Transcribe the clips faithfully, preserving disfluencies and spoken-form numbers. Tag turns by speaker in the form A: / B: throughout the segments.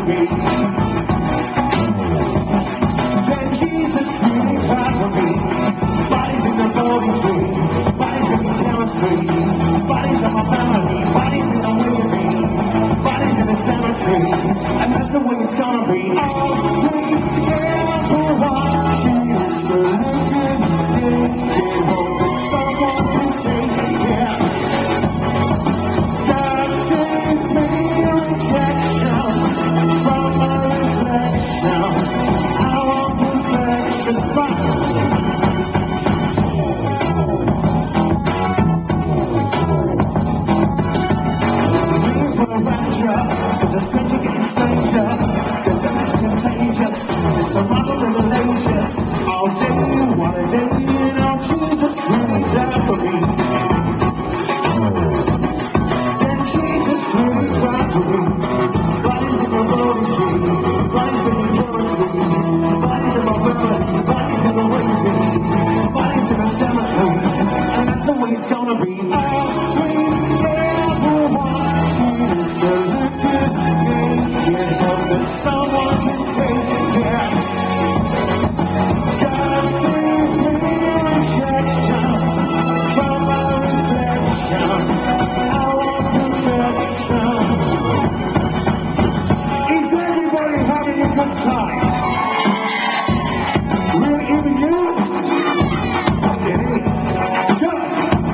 A: me. Then Jesus really tried for me. Bodies in the forty-three, bodies in the cemetery, bodies of my family, bodies in the way of me, bodies in the cemetery, and that's the way it's gonna be. All we ever want is to live in it, hope that someone can take it, yeah. God save me rejection from my reflection. I want perfection, fire. Cause the stranger getting stranger, the damage contagious, it's the rubble revelations. All day, what a day, and all Jesus really died for me. Then Jesus really died for me. Bodies in the rolling tree, bodies in the chemistry, bodies in my brother, bodies in the way of me, bodies in the cemetery, and that's the way it's gonna be. All we ever want is to live this game, yeah, hope that someone can take it, yeah. God save me rejection from my reflection. I want perfection. Is everybody having a good time? Really, even you? Okay, good.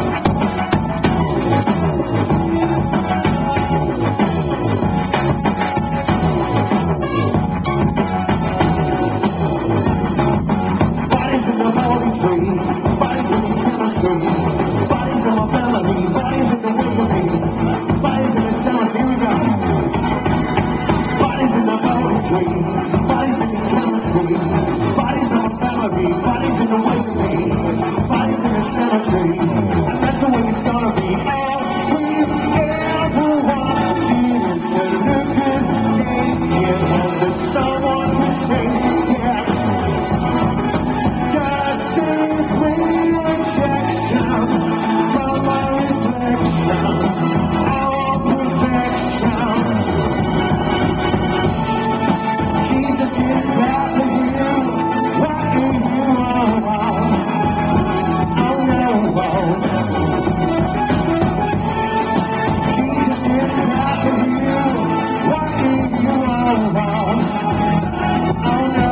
A: Bodies in the forty-three, bodies in the chemistry, bodies in my family, bodies in the way of me, bodies in the cemetery, here we go. Bodies in the forty-three, bodies in the chemistry, bodies in my family, bodies in the way of me, bodies in the cemetery, and that's the way it's gonna be. All we ever want is to live this game, yeah, hope that someone can take it, yeah. God save me rejection from my reflection. I want perfection. Jesus is glad for you. Why do you want? Oh no. Jesus is glad for you. Why do you want? Oh no.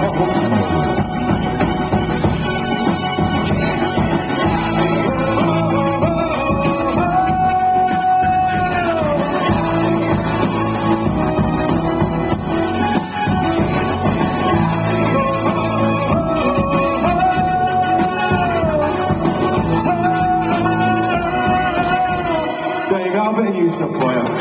A: There you go, I'll bit of new stuff for you.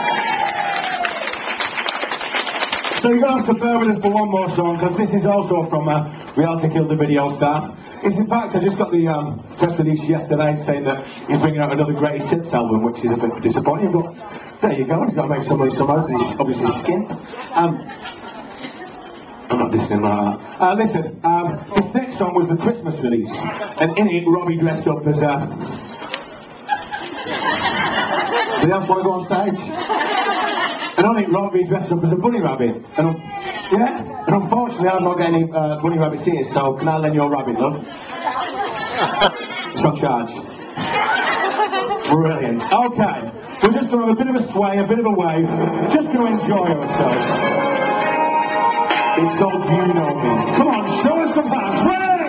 A: So you're going to have to bear with us for one more song, because this is also from uh, Reality Killed the Video Star. It's in fact, I just got the um, press release yesterday saying that he's bringing out another Greatest Hits album, which is a bit disappointing, but there you go, he's got to make some money somehow, because he's obviously skint. Um, I'm not listening like that. Uh, listen, um, his next song was the Christmas release, and in it, Robbie dressed up as a... Uh, Anybody else want to go on stage? And on it, Robbie dressed up as a bunny rabbit. And um, yeah? And unfortunately, I'm not getting any uh, bunny rabbits here, so can I lend your rabbit, love? It's on charge. Brilliant. Okay. We're just going to have a bit of a sway, a bit of a wave. Just going to enjoy ourselves. It's called You Know Me. Come on, show us some hands. Ready?